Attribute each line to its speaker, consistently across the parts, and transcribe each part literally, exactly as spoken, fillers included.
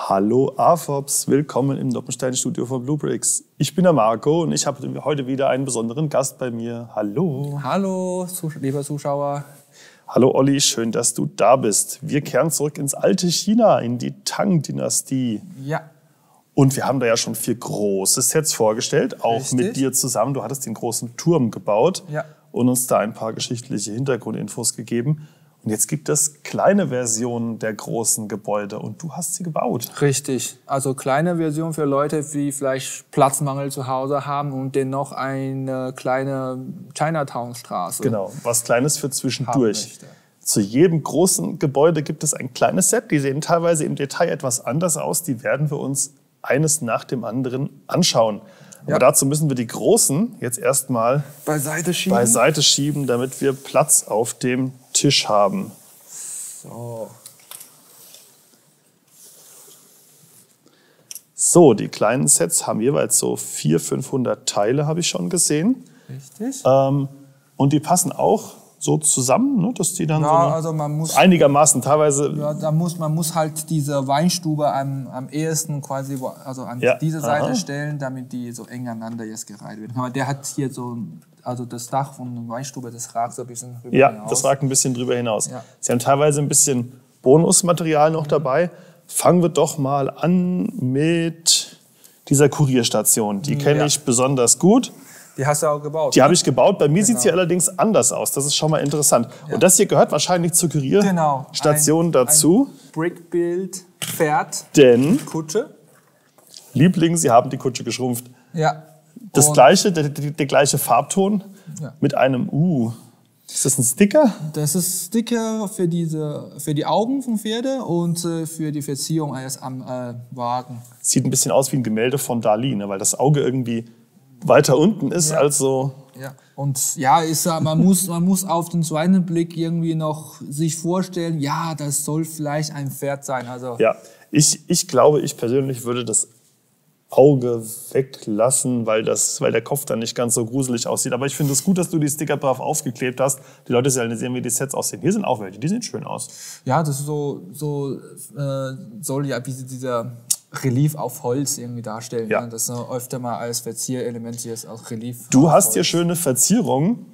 Speaker 1: Hallo A F O Ps, willkommen im Noppenstein-Studio von Bluebricks. Ich bin der Marco und ich habe heute wieder einen besonderen Gast bei mir. Hallo.
Speaker 2: Hallo, lieber Zuschauer.
Speaker 1: Hallo Olli, schön, dass du da bist. Wir kehren zurück ins alte China, in die Tang-Dynastie.
Speaker 2: Ja.
Speaker 1: Und wir haben da ja schon vier große Sets vorgestellt, auch
Speaker 2: Richtig.
Speaker 1: mit dir zusammen. Du hattest den großen Turm gebaut
Speaker 2: Ja.
Speaker 1: und uns da ein paar geschichtliche Hintergrundinfos gegeben. Und jetzt gibt es kleine Versionen der großen Gebäude und du hast sie gebaut.
Speaker 2: Richtig. Also kleine Version für Leute, die vielleicht Platzmangel zu Hause haben und dennoch eine kleine Chinatown-Straße.
Speaker 1: Genau, was Kleines für
Speaker 2: haben
Speaker 1: zwischendurch.
Speaker 2: möchte.
Speaker 1: Zu jedem großen Gebäude gibt es ein kleines Set. Die sehen teilweise im Detail etwas anders aus. Die werden wir uns eines nach dem anderen anschauen. Aber
Speaker 2: Ja.
Speaker 1: dazu müssen wir die großen jetzt erstmal
Speaker 2: Beiseite schieben.
Speaker 1: beiseite schieben, damit wir Platz auf dem Tisch haben.
Speaker 2: So.
Speaker 1: So, die kleinen Sets haben jeweils so vierhundert, fünfhundert Teile, habe ich schon gesehen.
Speaker 2: Richtig.
Speaker 1: Ähm, und die passen auch so zusammen, ne, dass die dann so
Speaker 2: Ja,
Speaker 1: eine,
Speaker 2: also man muss,
Speaker 1: einigermaßen teilweise.
Speaker 2: ja, da muss, man muss halt diese Weinstube am, am ehesten quasi wo- also an
Speaker 1: Ja,
Speaker 2: diese Seite
Speaker 1: aha.
Speaker 2: stellen, damit die so eng aneinander jetzt gereiht werden. Aber der hat hier so, also das Dach von der Weinstube, das ragt so ein bisschen rüber
Speaker 1: Ja,
Speaker 2: hinaus.
Speaker 1: das ragt ein bisschen drüber hinaus.
Speaker 2: Ja.
Speaker 1: Sie haben teilweise ein bisschen Bonusmaterial noch dabei. Fangen wir doch mal an mit dieser Kurierstation. Die kenne
Speaker 2: Ja.
Speaker 1: ich besonders gut.
Speaker 2: Die hast du auch gebaut.
Speaker 1: Die habe ich gebaut. Bei mir sieht sie
Speaker 2: Genau.
Speaker 1: allerdings anders aus. Das ist schon mal interessant. Und das hier gehört wahrscheinlich zur
Speaker 2: Genau.
Speaker 1: Kurierstation
Speaker 2: Ein-
Speaker 1: dazu.
Speaker 2: Ein Brickbild, Pferd,
Speaker 1: Denn,
Speaker 2: Kutsche.
Speaker 1: Liebling, Sie haben die Kutsche geschrumpft.
Speaker 2: Ja.
Speaker 1: Das
Speaker 2: Und
Speaker 1: gleiche, der, der, der gleiche Farbton
Speaker 2: Ja.
Speaker 1: mit einem U. Ist das ein Sticker?
Speaker 2: Das ist Sticker für, diese, für die Augen vom Pferde und äh, für die Verziehung eines am äh, Wagen.
Speaker 1: Sieht ein bisschen aus wie ein Gemälde von Dali, ne? Weil das Auge irgendwie weiter unten ist
Speaker 2: Ja.
Speaker 1: als so.
Speaker 2: Ja. Und ja, ist, ja- man, muss, man muss auf den zweiten Blick irgendwie noch sich vorstellen, ja, das soll vielleicht ein Pferd sein. Also,
Speaker 1: Ja, ich, ich glaube, ich persönlich würde das Auge weglassen, weil, das, weil der Kopf dann nicht ganz so gruselig aussieht. Aber ich finde es gut, dass du die Sticker brav aufgeklebt hast. Die Leute sollen sehen, wie die Sets aussehen. Hier sind auch welche, die sehen schön aus.
Speaker 2: ja, das ist so, so äh, soll ja diese, dieser Relief auf Holz irgendwie darstellen.
Speaker 1: Ja.
Speaker 2: Ne? Das ist so öfter mal als Verzierelement hier ist auch Relief.
Speaker 1: Du
Speaker 2: auf
Speaker 1: hast
Speaker 2: Holz.
Speaker 1: hier schöne Verzierungen.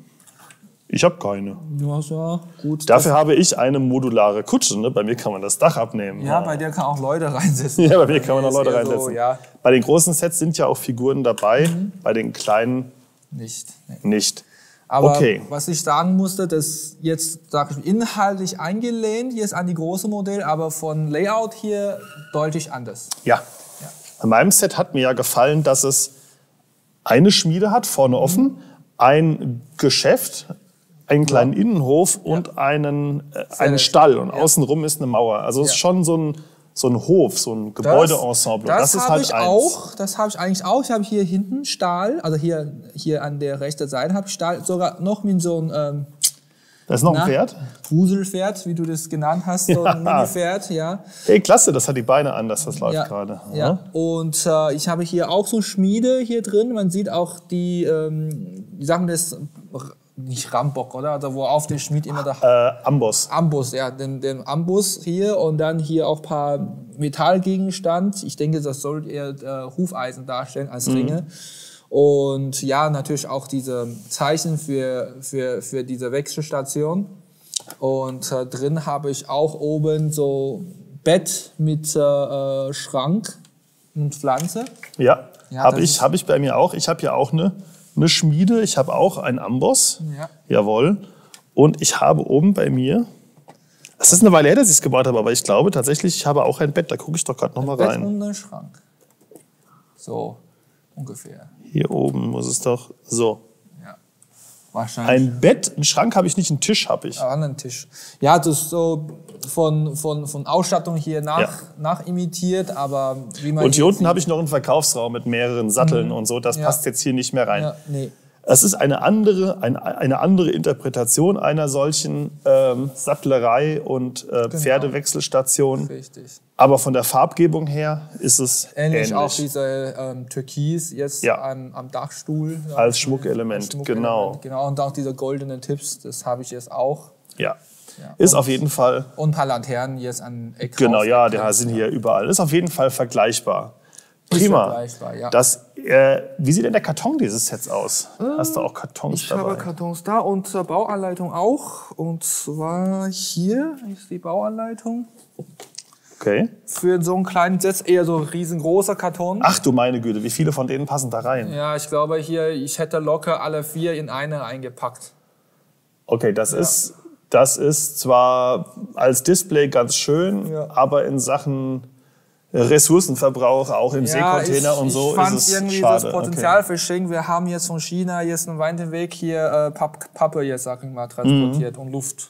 Speaker 1: Ich habe keine.
Speaker 2: Ja, ja, gut.
Speaker 1: Dafür habe ich eine modulare Kutsche. Ne? Bei mir kann man das Dach abnehmen.
Speaker 2: Ja, bei dir kann auch Leute reinsetzen.
Speaker 1: Ja, bei mir kann man auch
Speaker 2: ist
Speaker 1: Leute
Speaker 2: eher
Speaker 1: reinsetzen.
Speaker 2: So, ja,
Speaker 1: Bei den großen Sets sind ja auch Figuren dabei, bei den kleinen
Speaker 2: nicht. Nee.
Speaker 1: nicht.
Speaker 2: Aber
Speaker 1: Okay.
Speaker 2: was ich sagen musste, das jetzt sag ich, inhaltlich eingelehnt jetzt an die große Modell, aber von Layout hier deutlich anders.
Speaker 1: Ja. An meinem Set hat mir ja gefallen, dass es eine Schmiede hat, vorne offen, ein Geschäft, einen kleinen Innenhof und einen, äh, einen Stall. Und außenrum ist eine Mauer. Also es ist
Speaker 2: Ja.
Speaker 1: schon so ein, so ein Hof, so ein Gebäudeensemble.
Speaker 2: Das,
Speaker 1: Das, ist
Speaker 2: habe
Speaker 1: halt
Speaker 2: ich
Speaker 1: eins.
Speaker 2: auch. Das habe ich eigentlich auch. Ich habe hier hinten Stahl, also hier, hier an der rechten Seite habe ich Stahl, sogar noch mit so einem ähm,
Speaker 1: Da ist noch ein
Speaker 2: na,
Speaker 1: Pferd.
Speaker 2: Gruselpferd, wie du das genannt hast, so ein
Speaker 1: Ja.
Speaker 2: Mini-Pferd, ja.
Speaker 1: Hey, klasse, das hat die Beine anders, das läuft
Speaker 2: Ja,
Speaker 1: gerade.
Speaker 2: ja. Und äh, ich habe hier auch so Schmiede hier drin. Man sieht auch die, ähm, wie sagen wir das, nicht Rambock, oder? Also wo auf dem Schmied immer der
Speaker 1: Äh, Amboss.
Speaker 2: Ambus, ja, den, den Ambus hier und dann hier auch ein paar Metallgegenstand. Ich denke, das soll eher äh, Hufeisen darstellen als Ringe. Und ja, natürlich auch diese Zeichen für, für, für diese Wechselstation. Und äh, drin habe ich auch oben so Bett mit äh, Schrank und Pflanze.
Speaker 1: Ja,
Speaker 2: Ja,
Speaker 1: habe
Speaker 2: das
Speaker 1: ich,
Speaker 2: ist-
Speaker 1: hab ich bei mir auch. Ich habe ja auch eine, eine Schmiede. Ich habe auch einen Amboss.
Speaker 2: Ja.
Speaker 1: Jawohl. Und ich habe oben bei mir, es ist eine Weile her, dass ich es gebaut habe, aber ich glaube tatsächlich, ich habe auch ein Bett. Da gucke ich doch gerade noch mal
Speaker 2: Bett
Speaker 1: rein.
Speaker 2: und ein Schrank. So ungefähr.
Speaker 1: Hier oben muss es doch so.
Speaker 2: Ja. Wahrscheinlich.
Speaker 1: Ein Bett, einen Schrank habe ich nicht, einen Tisch habe ich.
Speaker 2: An den Tisch. Ja, das ist so von, von, von Ausstattung hier nach,
Speaker 1: Ja.
Speaker 2: nachimitiert, aber wie man
Speaker 1: Und hier
Speaker 2: jetzt
Speaker 1: unten habe ich noch einen Verkaufsraum mit mehreren Satteln und so. Das
Speaker 2: Ja.
Speaker 1: passt jetzt hier nicht mehr rein.
Speaker 2: Ja, nee.
Speaker 1: Es ist eine andere, ein, eine andere Interpretation einer solchen ähm, Sattlerei und äh, Pferdewechselstation.
Speaker 2: Richtig.
Speaker 1: Aber von der Farbgebung her ist es
Speaker 2: Ähnlich,
Speaker 1: ähnlich.
Speaker 2: auch diese ähm, Türkis jetzt
Speaker 1: Ja.
Speaker 2: am, am Dachstuhl.
Speaker 1: Als Schmuckelement, genau.
Speaker 2: Genau, und auch diese goldenen Tipps, das habe ich jetzt auch.
Speaker 1: Ja.
Speaker 2: Ja.
Speaker 1: Ist
Speaker 2: Und-
Speaker 1: auf jeden Fall,
Speaker 2: Und ein paar Laternen jetzt an Eck
Speaker 1: genau,
Speaker 2: raus,
Speaker 1: ja,
Speaker 2: Eck
Speaker 1: die
Speaker 2: raus,
Speaker 1: sind hier überall. Ist auf jeden Fall vergleichbar.
Speaker 2: Ist
Speaker 1: Prima.
Speaker 2: vergleichbar, ja.
Speaker 1: Das, äh, wie sieht denn der Karton dieses Sets aus? Hast du auch Kartons
Speaker 2: Ich
Speaker 1: dabei?
Speaker 2: habe Kartons da und äh, Bauanleitung auch. Und zwar hier ist die Bauanleitung.
Speaker 1: Okay.
Speaker 2: Für so einen kleinen Set eher so ein riesengroßer Karton.
Speaker 1: Ach du meine Güte, wie viele von denen passen da rein?
Speaker 2: Ja, ich glaube hier, ich hätte locker alle vier in eine eingepackt.
Speaker 1: Okay, das ist, das ist zwar als Display ganz schön,
Speaker 2: Ja.
Speaker 1: aber in Sachen Ressourcenverbrauch, auch im Seekontainer
Speaker 2: ich,
Speaker 1: und so,
Speaker 2: ich fand
Speaker 1: ist es
Speaker 2: irgendwie
Speaker 1: schade.
Speaker 2: das Potenzial verschenkt. Wir haben jetzt von China jetzt einen weiten Weg hier äh, Papp, Pappe jetzt, sag ich mal, transportiert und Luft.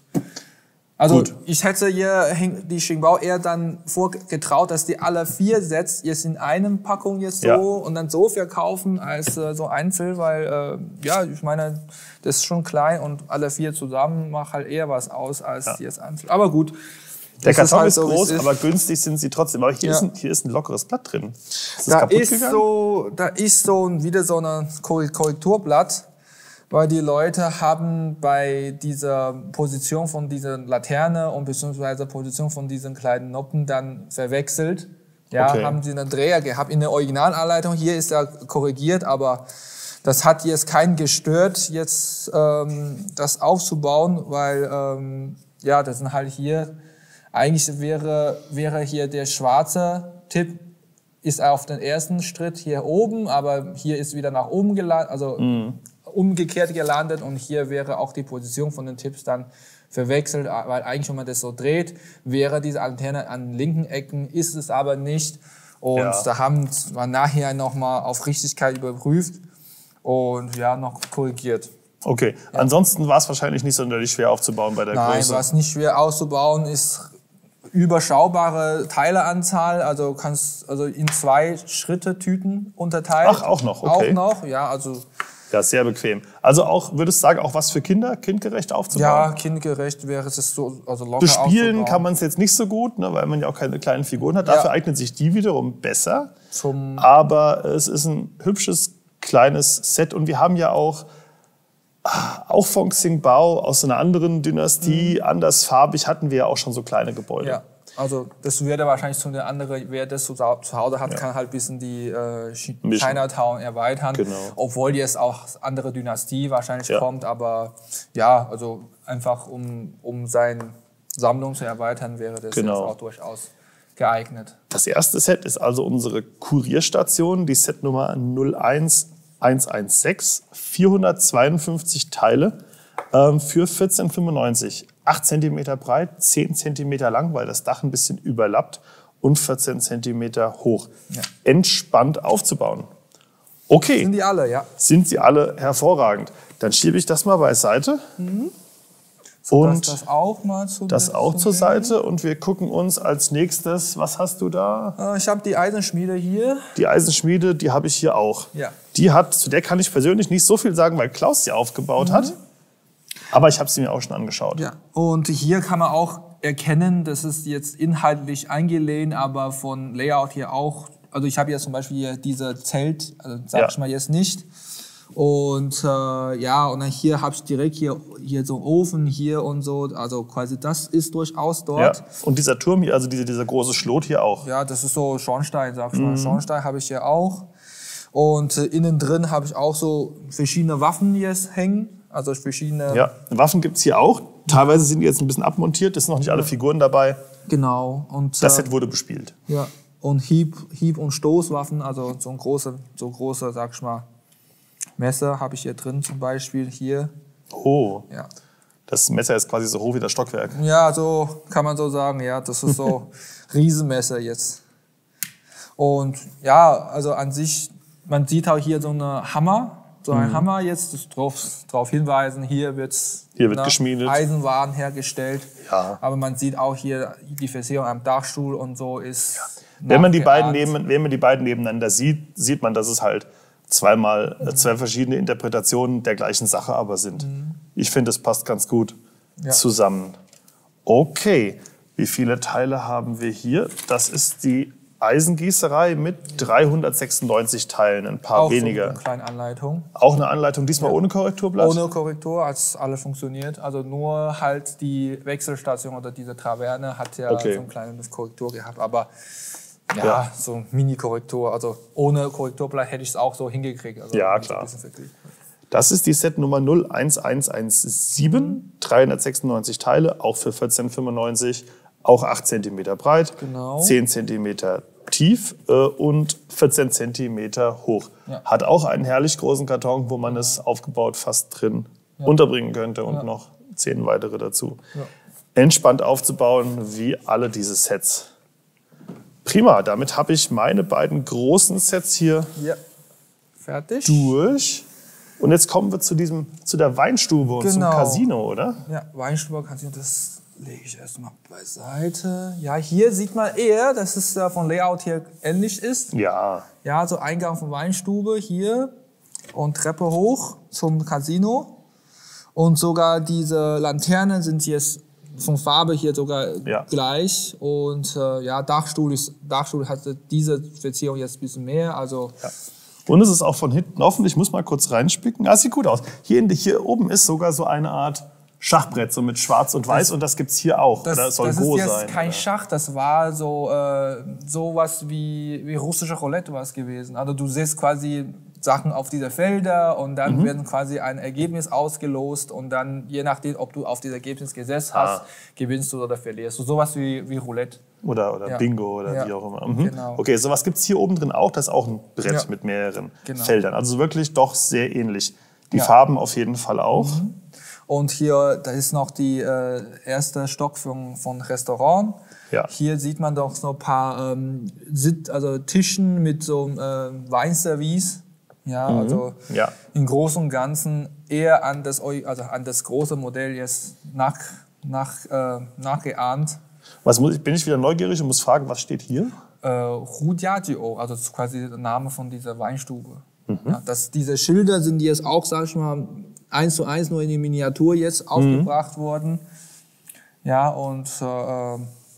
Speaker 2: Also
Speaker 1: Gut.
Speaker 2: ich hätte hier häng- die Xingbao eher dann vorgetraut, dass die alle vier Sets jetzt in einem Packung jetzt so
Speaker 1: Ja.
Speaker 2: und dann so verkaufen als äh, so Einzel, weil äh, ja, ich meine, das ist schon klein und alle vier zusammen macht halt eher was aus als jetzt Einzel. Aber gut.
Speaker 1: Der
Speaker 2: das
Speaker 1: Karton
Speaker 2: halt
Speaker 1: ist
Speaker 2: so, wie
Speaker 1: groß,
Speaker 2: es ist.
Speaker 1: aber günstig sind sie trotzdem. Aber hier,
Speaker 2: Ja.
Speaker 1: ist, ein, hier ist ein lockeres Blatt drin. Ist das
Speaker 2: Da
Speaker 1: kaputt
Speaker 2: ist,
Speaker 1: gegangen?
Speaker 2: so, da ist so ein, wieder so ein Korre- Korrekturblatt, weil die Leute haben bei dieser Position von dieser Laterne und beziehungsweise Position von diesen kleinen Noppen dann verwechselt. Ja,
Speaker 1: Okay.
Speaker 2: haben sie einen Dreher gehabt. In der Originalanleitung hier ist er korrigiert, aber das hat jetzt keinen gestört, jetzt ähm, das aufzubauen, weil ähm, ja, das sind halt hier, eigentlich wäre, wäre hier der schwarze Tipp ist auf den ersten Schritt hier oben, aber hier ist wieder nach oben gelandet, also umgekehrt gelandet und hier wäre auch die Position von den Tipps dann verwechselt, weil eigentlich, wenn man das so dreht, wäre diese Antenne an linken Ecken, ist es aber nicht. Und
Speaker 1: Ja.
Speaker 2: da haben wir nachher nochmal auf Richtigkeit überprüft und ja, noch korrigiert.
Speaker 1: Okay, ansonsten war es wahrscheinlich nicht sonderlich schwer aufzubauen bei der
Speaker 2: Nein,
Speaker 1: Größe.
Speaker 2: was nicht schwer auszubauen ist, überschaubare Teileanzahl, also kannst also in zwei Schritte Tüten unterteilt.
Speaker 1: Ach, auch noch, okay.
Speaker 2: Auch noch, ja, also
Speaker 1: Ja, sehr bequem. Also auch, würdest du sagen, auch was für Kinder, kindgerecht aufzubauen?
Speaker 2: ja, kindgerecht wäre es so, also locker
Speaker 1: Bespielen
Speaker 2: aufzubauen.
Speaker 1: kann man es jetzt nicht so gut, ne, weil man ja auch keine kleinen Figuren hat. Dafür
Speaker 2: Ja.
Speaker 1: eignet sich die wiederum besser.
Speaker 2: Zum
Speaker 1: Aber es ist ein hübsches, kleines Set. Und wir haben ja auch, ah, auch von Xingbao aus einer anderen Dynastie, andersfarbig, hatten wir ja auch schon so kleine Gebäude.
Speaker 2: ja, also das würde wahrscheinlich zu der andere, wer das zu zu Hause hat, kann halt ein bisschen die äh, Chi-
Speaker 1: Mischen.
Speaker 2: Chinatown erweitern.
Speaker 1: Genau.
Speaker 2: Obwohl jetzt auch andere Dynastie wahrscheinlich
Speaker 1: Ja.
Speaker 2: kommt, aber ja, also einfach um, um seine Sammlung zu erweitern, wäre das
Speaker 1: Genau.
Speaker 2: jetzt auch durchaus geeignet.
Speaker 1: Das erste Set ist also unsere Kurierstation, die Setnummer null eins eins eins sechs, vierhundertzweiundfünfzig Teile ähm, für vierzehn fünfundneunzig. acht Zentimeter breit, zehn Zentimeter lang, weil das Dach ein bisschen überlappt und vierzehn Zentimeter hoch.
Speaker 2: Ja.
Speaker 1: Entspannt aufzubauen. Okay,
Speaker 2: Sind die alle, ja.
Speaker 1: sind sie alle hervorragend. Dann schiebe ich das mal beiseite und
Speaker 2: das, das auch mal zu
Speaker 1: das auch
Speaker 2: zu
Speaker 1: zur
Speaker 2: nehmen.
Speaker 1: Seite. Und wir gucken uns als nächstes, was hast du da?
Speaker 2: Äh, Ich habe die Eisenschmiede hier.
Speaker 1: Die Eisenschmiede, die habe ich hier auch.
Speaker 2: Ja.
Speaker 1: Die hat, zu der kann ich persönlich nicht so viel sagen, weil Klaus sie aufgebaut hat. Aber ich habe sie mir auch schon angeschaut.
Speaker 2: Ja. Und hier kann man auch erkennen, das ist jetzt inhaltlich eingelehnt, aber von Layout hier auch. Also ich habe jetzt zum Beispiel hier diese Zelt, also sag
Speaker 1: Ja.
Speaker 2: ich mal jetzt nicht. Und äh, ja, und dann hier habe ich direkt hier, hier so einen Ofen hier und so. Also quasi das ist durchaus
Speaker 1: Ja.
Speaker 2: dort.
Speaker 1: Und dieser Turm hier, also diese, dieser große Schlot hier auch.
Speaker 2: Ja, das ist so Schornstein, sag ich mal. Schornstein habe ich hier auch. Und äh, innen drin habe ich auch so verschiedene Waffen jetzt hängen. Also verschiedene.
Speaker 1: Ja, Waffen gibt es hier auch. Teilweise sind die jetzt ein bisschen abmontiert, es sind noch nicht alle Figuren dabei.
Speaker 2: Genau. Und,
Speaker 1: Das
Speaker 2: äh,
Speaker 1: Set wurde bespielt.
Speaker 2: ja. Und Hieb, Hieb- und Stoßwaffen, also so ein große, so große, sag ich mal, Messer habe ich hier drin zum Beispiel hier.
Speaker 1: Oh,
Speaker 2: Ja.
Speaker 1: das Messer ist quasi so hoch wie das Stockwerk.
Speaker 2: Ja, so kann man so sagen, ja, das ist so Riesenmesser jetzt. Und ja, also an sich, man sieht auch hier so eine Hammer, so ein
Speaker 1: Mhm.
Speaker 2: Hammer jetzt, das drauf, drauf hinweisen, hier wird's,
Speaker 1: Hier wird
Speaker 2: ne,
Speaker 1: geschmiedet.
Speaker 2: Eisenwaren hergestellt.
Speaker 1: Ja.
Speaker 2: Aber man sieht auch hier die Versehung am Dachstuhl und so ist.
Speaker 1: Wenn man, die beiden
Speaker 2: nachgeahmt.
Speaker 1: neben, wenn man die beiden nebeneinander sieht, sieht man, dass es halt zweimal, äh, zwei verschiedene Interpretationen der gleichen Sache aber sind. Ich finde, es passt ganz gut
Speaker 2: Ja.
Speaker 1: zusammen. Okay, wie viele Teile haben wir hier? Das ist die Eisengießerei mit dreihundertsechsundneunzig Teilen, ein paar
Speaker 2: auch
Speaker 1: weniger.
Speaker 2: So eine kleine Anleitung.
Speaker 1: Auch eine Anleitung, diesmal ja. ohne Korrekturblatt?
Speaker 2: Ohne Korrektur, als alles funktioniert. Also nur halt die Wechselstation oder diese Traverne hat ja
Speaker 1: okay.
Speaker 2: so eine kleine Korrektur gehabt. Aber ja, ja. so eine Mini-Korrektur. Also ohne Korrekturblatt hätte ich es auch so hingekriegt. Also
Speaker 1: ja, klar. Das ist die Set-Nummer null eins eins eins sieben, dreihundertsechsundneunzig Teile, auch für vierzehn fünfundneunzig, auch acht Zentimeter breit,
Speaker 2: genau.
Speaker 1: zehn Zentimeter tief äh, und vierzehn Zentimeter hoch.
Speaker 2: Ja.
Speaker 1: Hat auch einen herrlich großen Karton, wo man es aufgebaut fast drin ja. unterbringen könnte und ja. noch zehn weitere dazu.
Speaker 2: Ja.
Speaker 1: Entspannt aufzubauen, wie alle diese Sets. Prima, damit habe ich meine beiden großen Sets hier
Speaker 2: ja. fertig
Speaker 1: durch. Und jetzt kommen wir zu, diesem, zu der Weinstube und
Speaker 2: genau.
Speaker 1: zum Casino, oder?
Speaker 2: Ja, Weinstube, Casino, das lege ich erstmal beiseite. Ja, hier sieht man eher, dass es äh, von Layout hier ähnlich ist.
Speaker 1: Ja.
Speaker 2: Ja, so Eingang von Weinstube hier und Treppe hoch zum Casino. Und sogar diese Laternen sind jetzt von Farbe hier sogar
Speaker 1: ja.
Speaker 2: gleich. Und äh, ja, Dachstuhl, ist, Dachstuhl hatte diese Verzierung jetzt ein bisschen mehr. Also
Speaker 1: ja. Und es ist auch von hinten offen. Ich muss mal kurz reinspicken. Ah, sieht gut aus. Hier, in, hier oben ist sogar so eine Art Schachbrett, so mit Schwarz und Weiß. Das, und das gibt's hier auch.
Speaker 2: Das,
Speaker 1: oder soll
Speaker 2: das
Speaker 1: Go
Speaker 2: ist jetzt
Speaker 1: sein,
Speaker 2: kein
Speaker 1: oder?
Speaker 2: Schach. Das war so äh, sowas wie, wie russische Roulette war es gewesen. Also du siehst quasi Sachen auf diese Felder und dann mhm. werden quasi ein Ergebnis ausgelost und dann, je nachdem, ob du auf dieses Ergebnis gesetzt hast, ah. gewinnst du oder verlierst. So sowas wie, wie Roulette.
Speaker 1: Oder, oder
Speaker 2: ja.
Speaker 1: Bingo oder
Speaker 2: ja.
Speaker 1: wie auch immer. Mhm.
Speaker 2: Genau.
Speaker 1: Okay, sowas gibt es hier oben drin auch. Das ist auch ein Brett
Speaker 2: ja.
Speaker 1: mit mehreren
Speaker 2: genau.
Speaker 1: Feldern. Also wirklich doch sehr ähnlich. Die
Speaker 2: ja.
Speaker 1: Farben auf jeden Fall auch.
Speaker 2: Mhm. Und hier, da ist noch die äh, erste Stock von, von Restaurant.
Speaker 1: Ja.
Speaker 2: Hier sieht man doch so ein paar ähm, Sit also Tischen mit so einem äh, Weinservice. Ja,
Speaker 1: mhm.
Speaker 2: also
Speaker 1: ja.
Speaker 2: im Großen und Ganzen eher an das, also an das große Modell jetzt nach, nach, äh, nachgeahmt.
Speaker 1: Was muss ich, bin ich wieder neugierig und muss fragen, was steht hier?
Speaker 2: Äh, Rudiagio, also das ist quasi der Name von dieser Weinstube.
Speaker 1: Mhm.
Speaker 2: Ja, das, diese Schilder sind jetzt auch, sag ich mal, eins zu eins nur in die Miniatur jetzt aufgebracht mhm. worden. Ja, und äh,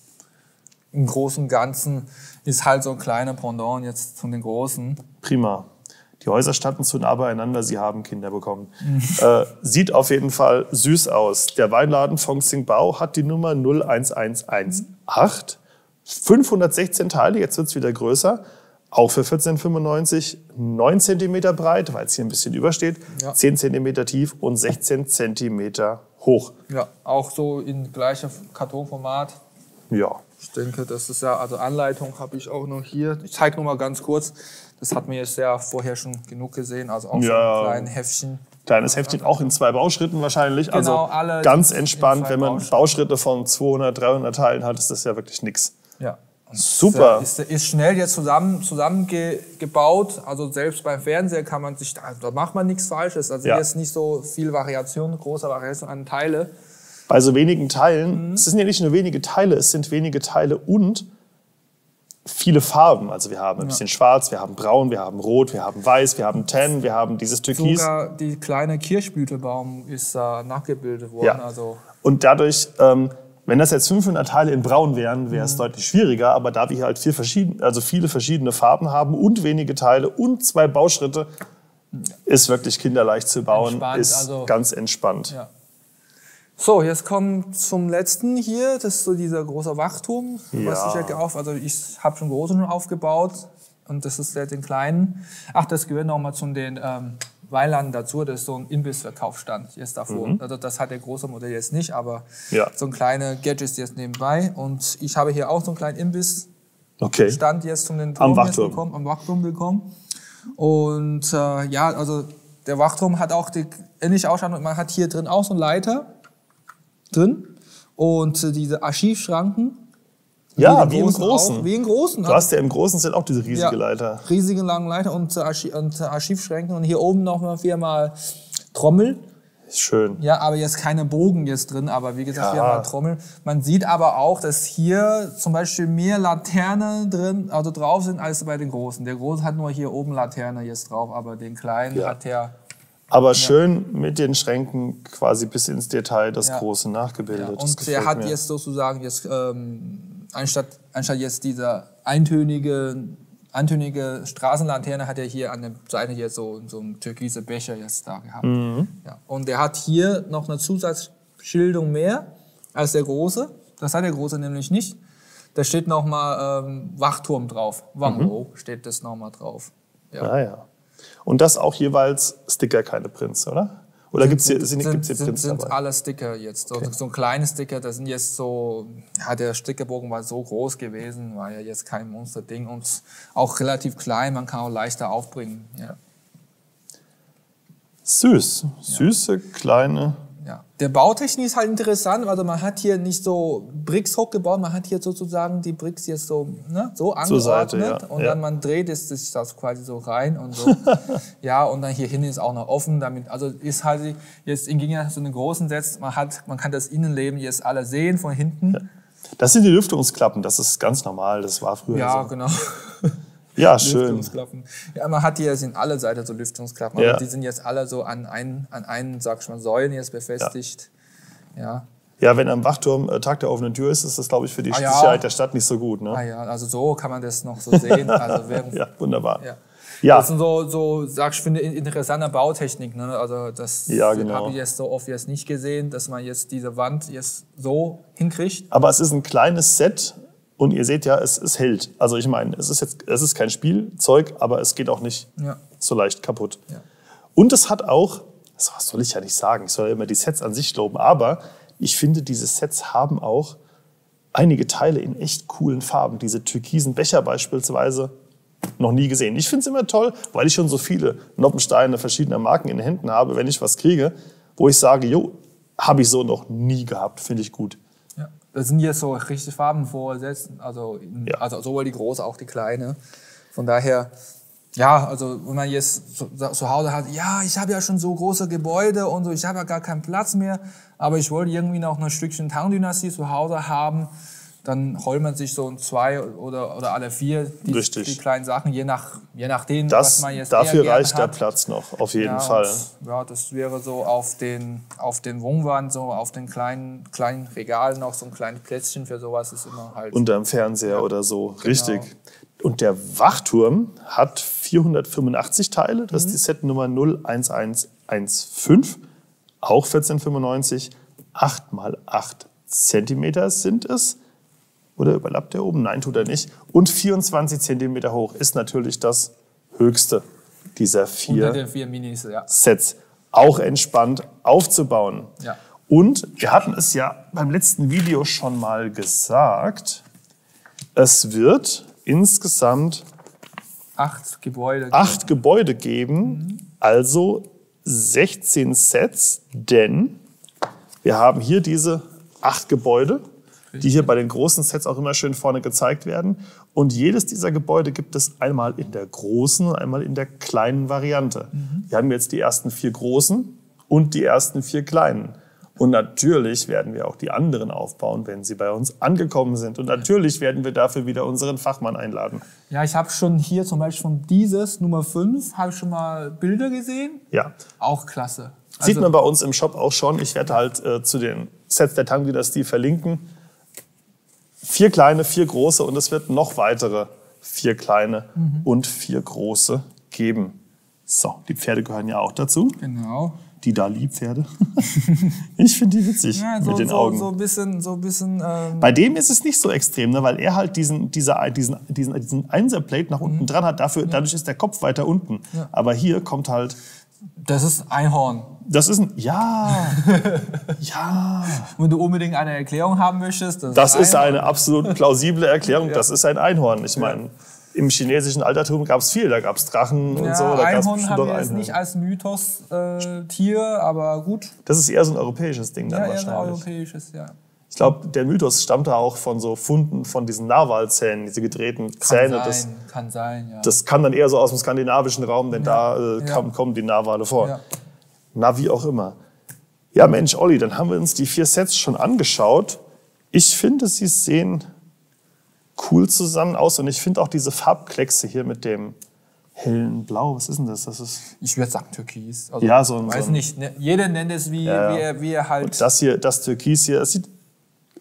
Speaker 2: im Großen und Ganzen ist halt so ein kleiner Pendant jetzt von den Großen.
Speaker 1: Prima. Die Häuser standen zu nah beieinander, sie haben Kinder bekommen. Mhm. Äh, sieht auf jeden Fall süß aus. Der Weinladen von Xingbao hat die Nummer null eins eins eins acht. fünfhundertsechzehn Teile, jetzt wird es wieder größer. Auch für vierzehn fünfundneunzig, neun Zentimeter breit, weil es hier ein bisschen übersteht, ja. zehn Zentimeter tief und sechzehn Zentimeter hoch.
Speaker 2: Ja, auch so in gleichem Kartonformat.
Speaker 1: Ja.
Speaker 2: Ich denke, das ist ja, also Anleitung habe ich auch noch hier. Ich zeige nur mal ganz kurz. Das hat mir jetzt ja vorher schon genug gesehen, also auch
Speaker 1: ja.
Speaker 2: so ein kleines Heftchen.
Speaker 1: Kleines Heftchen, auch in zwei Bauschritten wahrscheinlich.
Speaker 2: Genau,
Speaker 1: also
Speaker 2: alle
Speaker 1: ganz entspannt, wenn man
Speaker 2: Bauschritte.
Speaker 1: Bauschritte von zweihundert, dreihundert Teilen hat, ist das ja wirklich nix.
Speaker 2: Ja.
Speaker 1: Super.
Speaker 2: Ist, ist schnell jetzt zusammen, zusammengebaut. Also selbst beim Fernseher kann man sich, da macht man nichts Falsches. Also
Speaker 1: ja.
Speaker 2: hier ist nicht so viel Variation, große Variation an Teile.
Speaker 1: Bei so wenigen Teilen,
Speaker 2: Mhm.
Speaker 1: es sind ja nicht nur wenige Teile, es sind wenige Teile und viele Farben. Also wir haben ein
Speaker 2: Ja.
Speaker 1: bisschen schwarz, wir haben braun, wir haben rot, wir haben weiß, wir haben tan, wir haben dieses Türkis.
Speaker 2: Sogar die kleine Kirschblütebaum ist äh, nachgebildet worden.
Speaker 1: Ja.
Speaker 2: Also
Speaker 1: Und dadurch, ähm, wenn das jetzt fünfhundert Teile in braun wären, wäre es
Speaker 2: Mhm.
Speaker 1: deutlich schwieriger. Aber da wir hier halt viel verschieden, also viele verschiedene Farben haben und wenige Teile und zwei Bauschritte, ist wirklich kinderleicht zu bauen,
Speaker 2: Entspannt,
Speaker 1: ist
Speaker 2: also-
Speaker 1: ganz entspannt.
Speaker 2: ja. So, jetzt kommen zum letzten hier. Das ist so dieser große Wachturm, was
Speaker 1: Ja.
Speaker 2: ich ja gekauft. Also ich habe schon großen schon aufgebaut und das ist ja den kleinen. Ach, das gehört noch mal zu den ähm, Weinladen dazu. Das ist so ein Imbissverkaufsstand jetzt davor.
Speaker 1: Mhm.
Speaker 2: Also das hat der große Modell jetzt nicht, aber
Speaker 1: Ja.
Speaker 2: so ein kleiner Gadget jetzt nebenbei. Und ich habe hier auch so einen kleinen Imbissstand
Speaker 1: Okay.
Speaker 2: jetzt zum den
Speaker 1: Am
Speaker 2: Turm jetzt
Speaker 1: Wachturm.
Speaker 2: bekommen, am Wachturm bekommen. Und äh, ja, also der Wachturm hat auch die ähnliche Ausstattung. Man hat hier drin auch so einen Leiter drin und äh, diese Archivschranken.
Speaker 1: Ja,
Speaker 2: den
Speaker 1: wie im
Speaker 2: großen
Speaker 1: Großen.
Speaker 2: Auch, wie im Großen.
Speaker 1: Du hast ja im Großen sind auch diese riesige
Speaker 2: Ja,
Speaker 1: Leiter.
Speaker 2: Riesige lange Leiter und, äh, Archi und äh, Archivschränke. Und hier oben noch mal viermal Trommel.
Speaker 1: Ist schön.
Speaker 2: Ja, aber jetzt keine Bogen jetzt drin, aber wie gesagt,
Speaker 1: Ja.
Speaker 2: viermal Trommel. Man sieht aber auch, dass hier zum Beispiel mehr Laternen drin, also drauf sind, als bei den Großen. Der Große hat nur hier oben Laterne jetzt drauf, aber den Kleinen
Speaker 1: Ja.
Speaker 2: hat der...
Speaker 1: Aber schön mit den Schränken quasi bis ins Detail das
Speaker 2: Ja.
Speaker 1: Große nachgebildet.
Speaker 2: Ja,
Speaker 1: Das
Speaker 2: und
Speaker 1: gefällt
Speaker 2: er hat
Speaker 1: mir.
Speaker 2: jetzt sozusagen jetzt ähm, anstatt, anstatt jetzt dieser eintönige, eintönige Straßenlaterne hat er hier an der Seite jetzt so, so einen türkise Becher jetzt da gehabt. Mhm. Ja. Und der hat hier noch eine Zusatzschildung mehr als der große. Das hat der große nämlich nicht. Da steht nochmal ähm, Wachturm drauf. Wangro mhm. steht das nochmal drauf. Ja.
Speaker 1: Ah, ja. Und das auch jeweils Sticker, keine Prints, oder? Oder gibt es hier, sind,
Speaker 2: sind,
Speaker 1: hier
Speaker 2: sind,
Speaker 1: Prints
Speaker 2: sind
Speaker 1: dabei?
Speaker 2: alle Sticker jetzt. So,
Speaker 1: Okay.
Speaker 2: so ein kleines Sticker, das sind jetzt so, ja, der Stickerbogen war so groß gewesen, war ja jetzt kein Monsterding und auch relativ klein, man kann auch leichter aufbringen. Ja.
Speaker 1: Süß, süße, kleine.
Speaker 2: Ja. Der Bautechnik ist halt interessant, also man hat hier nicht so Bricks hochgebaut, man hat hier sozusagen die Bricks jetzt so, ne, so angeordnet
Speaker 1: Seite, ja.
Speaker 2: und
Speaker 1: ja.
Speaker 2: dann man dreht es sich das quasi so rein und so. Ja, und dann hier hinten ist auch noch offen, damit, also ist halt jetzt im Gegensatz zu den großen Sets, man hat, man kann das Innenleben jetzt alle sehen von hinten.
Speaker 1: Ja. Das sind die Lüftungsklappen, das ist ganz normal, das war früher
Speaker 2: Ja,
Speaker 1: so.
Speaker 2: genau.
Speaker 1: Ja, schön.
Speaker 2: Lüftungsklappen. Ja, man hat hier sind alle Seiten so Lüftungsklappen,
Speaker 1: Ja.
Speaker 2: aber die sind jetzt alle so an einen, an einen, sag ich mal, Säulen jetzt befestigt. Ja. Ja.
Speaker 1: Ja, wenn am Wachturm äh, Tag der offenen Tür ist, ist das, glaube ich, für die
Speaker 2: Ah, ja.
Speaker 1: Sicherheit der Stadt nicht so gut. Ne?
Speaker 2: Ah ja, also so kann man das noch so sehen. Also während,
Speaker 1: Ja, wunderbar.
Speaker 2: ja.
Speaker 1: Ja.
Speaker 2: Das sind so, so, sag ich, finde interessante Bautechnik. Ne? Also das
Speaker 1: Ja, genau.
Speaker 2: habe ich jetzt so oft jetzt nicht gesehen, dass man jetzt diese Wand jetzt so hinkriegt.
Speaker 1: Aber es ist ein kleines Set und ihr seht ja, es, es hält. Also ich meine, es ist jetzt, es ist kein Spielzeug, aber es geht auch nicht
Speaker 2: Ja.
Speaker 1: so leicht kaputt.
Speaker 2: Ja.
Speaker 1: Und es hat auch, das soll ich ja nicht sagen, ich soll ja immer die Sets an sich loben, aber ich finde, diese Sets haben auch einige Teile in echt coolen Farben. Diese türkisen Becher beispielsweise, noch nie gesehen. Ich finde es immer toll, weil ich schon so viele Noppensteine verschiedener Marken in den Händen habe, wenn ich was kriege, wo ich sage, jo, habe ich so noch nie gehabt, finde ich gut.
Speaker 2: Ja. Das sind jetzt so richtige Farben vorgesetzt, also, in,
Speaker 1: Ja.
Speaker 2: also sowohl die große, auch die kleine. Von daher, ja, also wenn man jetzt zu, zu Hause hat, ja, ich habe ja schon so große Gebäude und so, ich habe ja gar keinen Platz mehr, aber ich wollte irgendwie noch ein Stückchen Tang-Dynastie zu Hause haben, dann holt man sich so ein zwei oder, oder alle vier die,
Speaker 1: Richtig.
Speaker 2: die kleinen Sachen, je, nach, je nachdem,
Speaker 1: Das,
Speaker 2: was man jetzt eher
Speaker 1: dafür
Speaker 2: gerne
Speaker 1: reicht der
Speaker 2: hat.
Speaker 1: Platz noch, auf jeden
Speaker 2: Ja,
Speaker 1: Fall.
Speaker 2: und, ja, das wäre so auf den, auf den Wohnwand, so auf den kleinen, kleinen Regalen noch so ein kleines Plätzchen für sowas ist immer halt.
Speaker 1: Unterm Fernseher oder so, richtig. Und der Wachturm hat vierhundertfünfundachtzig Teile, das ist die Setnummer null eins eins eins fünf, auch vierzehnhundertfünfundneunzig, acht mal acht Zentimeter sind es. Oder überlappt der oben? Nein, tut er nicht. Und vierundzwanzig Zentimeter hoch ist natürlich das höchste dieser
Speaker 2: Unter
Speaker 1: vier
Speaker 2: den vier Minis, ja.
Speaker 1: Sets. Auch entspannt aufzubauen.
Speaker 2: Ja.
Speaker 1: Und wir hatten es ja beim letzten Video schon mal gesagt, es wird insgesamt
Speaker 2: Acht Gebäude.
Speaker 1: acht Gebäude geben, also sechzehn Sets, denn wir haben hier diese acht Gebäude, die hier bei den großen Sets auch immer schön vorne gezeigt werden. Und jedes dieser Gebäude gibt es einmal in der großen und einmal in der kleinen Variante. Mhm. Wir haben jetzt die ersten vier großen und die ersten vier kleinen. Und natürlich werden wir auch die anderen aufbauen, wenn sie bei uns angekommen sind. Und natürlich werden wir dafür wieder unseren Fachmann einladen.
Speaker 2: Ja, ich habe schon hier zum Beispiel von dieses Nummer fünf, habe ich schon mal Bilder gesehen.
Speaker 1: Ja.
Speaker 2: Auch klasse. Also,
Speaker 1: Sieht man bei uns im Shop auch schon. Ich werde halt äh, zu den Sets der Tang-Dynastie verlinken. Vier kleine, vier große und es wird noch weitere vier kleine mhm. und vier große geben. So, die Pferde gehören ja auch dazu.
Speaker 2: Genau.
Speaker 1: Die Dali-Pferde. Ich finde die witzig
Speaker 2: Ja, so,
Speaker 1: mit den
Speaker 2: so,
Speaker 1: Augen.
Speaker 2: so ein bisschen, so ein bisschen. Ähm
Speaker 1: Bei dem ist es nicht so extrem, ne, weil er halt diesen, diese, diesen, diesen, diesen Einser-Plate nach unten mhm. dran hat. Dafür, ja. Dadurch ist der Kopf weiter unten. Ja. Aber hier kommt halt.
Speaker 2: Das ist Einhorn.
Speaker 1: Das ist ein. Ja. Ja.
Speaker 2: Wenn du unbedingt eine Erklärung haben möchtest. Das,
Speaker 1: das
Speaker 2: ist,
Speaker 1: ist eine absolut plausible Erklärung.
Speaker 2: Ja.
Speaker 1: Das ist ein Einhorn. Ich meine. Ja. Im chinesischen Altertum gab es viel, da gab es Drachen und
Speaker 2: ja,
Speaker 1: so. Da
Speaker 2: Einhorn haben wir jetzt nicht als Mythos-Tier, äh, aber gut.
Speaker 1: Das ist eher so ein europäisches Ding dann
Speaker 2: ja,
Speaker 1: wahrscheinlich.
Speaker 2: Ja, eher ein europäisches, ja.
Speaker 1: Ich glaube, der Mythos stammt da auch von so Funden von diesen Narwalzähnen, diese gedrehten
Speaker 2: kann
Speaker 1: Zähne.
Speaker 2: Sein,
Speaker 1: das
Speaker 2: kann sein, ja.
Speaker 1: Das kann dann eher so aus dem skandinavischen Raum, denn
Speaker 2: ja.
Speaker 1: da äh,
Speaker 2: ja.
Speaker 1: kommen, kommen die Narwale vor.
Speaker 2: Ja.
Speaker 1: Na, wie auch immer. Ja, Mensch, Olli, dann haben wir uns die vier Sets schon angeschaut. Ich finde, sie sehen cool zusammen aus und ich finde auch diese Farbkleckse hier mit dem hellen Blau, was ist denn das? Das ist
Speaker 2: ich würde sagen Türkis. Also,
Speaker 1: ja, so ein,
Speaker 2: weiß
Speaker 1: so ein,
Speaker 2: nicht, ne, jeder nennt es wie,
Speaker 1: ja.
Speaker 2: wie, er, wie er halt.
Speaker 1: Und das hier, das Türkis hier, es sieht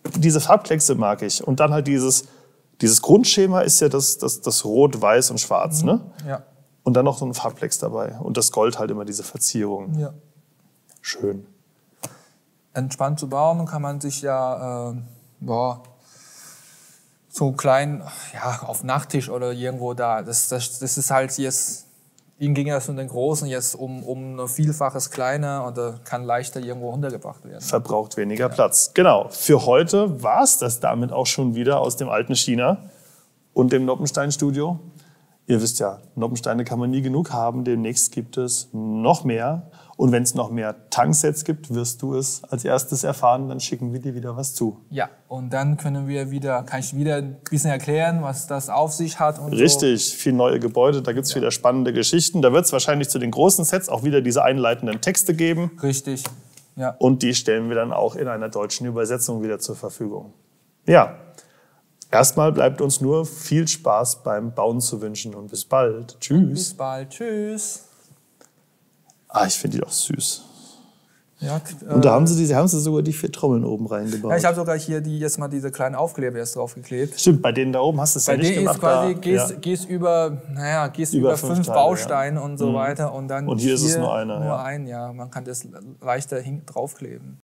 Speaker 1: diese Farbkleckse mag ich. Und dann halt dieses, dieses Grundschema ist ja das, das, das Rot, Weiß und Schwarz. Mhm. Ne?
Speaker 2: Ja.
Speaker 1: Und dann noch so ein Farbklecks dabei. Und das Gold halt immer diese Verzierung.
Speaker 2: Ja.
Speaker 1: Schön.
Speaker 2: Entspannt zu bauen kann man sich ja äh, boah, so klein ja, auf Nachttisch oder irgendwo da. Das, das, das ist halt jetzt, ihm ging das von den Großen jetzt um, um ein Vielfaches kleiner und äh, kann leichter irgendwo untergebracht werden.
Speaker 1: Verbraucht weniger ja. Platz. Genau. Für heute war es das damit auch schon wieder aus dem alten China und dem Noppenstein-Studio. Ihr wisst ja, Noppensteine kann man nie genug haben. Demnächst gibt es noch mehr. Und wenn es noch mehr Tanksets gibt, wirst du es als erstes erfahren. Dann schicken wir dir wieder was zu.
Speaker 2: Ja, und dann können wir wieder, kann ich wieder ein bisschen erklären, was das auf sich hat. Und
Speaker 1: Richtig,
Speaker 2: so.
Speaker 1: Viel neue Gebäude, da gibt es ja. wieder spannende Geschichten. Da wird es wahrscheinlich zu den großen Sets auch wieder diese einleitenden Texte geben.
Speaker 2: Richtig, ja.
Speaker 1: Und die stellen wir dann auch in einer deutschen Übersetzung wieder zur Verfügung. Ja, erstmal bleibt uns nur viel Spaß beim Bauen zu wünschen und bis bald. Tschüss. Und
Speaker 2: bis bald, tschüss.
Speaker 1: Ah, ich finde die doch süß.
Speaker 2: Ja,
Speaker 1: äh, und da haben sie, die, haben sie sogar die vier Trommeln oben reingebaut.
Speaker 2: Ja, ich habe sogar hier die, jetzt mal diese kleinen Aufkleber erst draufgeklebt.
Speaker 1: Stimmt, bei denen da oben hast du es ja nicht gemacht.
Speaker 2: Bei denen ist quasi,
Speaker 1: da,
Speaker 2: gehst,
Speaker 1: ja.
Speaker 2: gehst über, naja, gehst
Speaker 1: über,
Speaker 2: über
Speaker 1: fünf,
Speaker 2: fünf
Speaker 1: Teile,
Speaker 2: Bausteine
Speaker 1: ja.
Speaker 2: und so
Speaker 1: mhm.
Speaker 2: weiter. Und, dann
Speaker 1: und hier, hier ist es nur einer.
Speaker 2: Nur
Speaker 1: ja.
Speaker 2: ein, ja. Man kann das leichter draufkleben.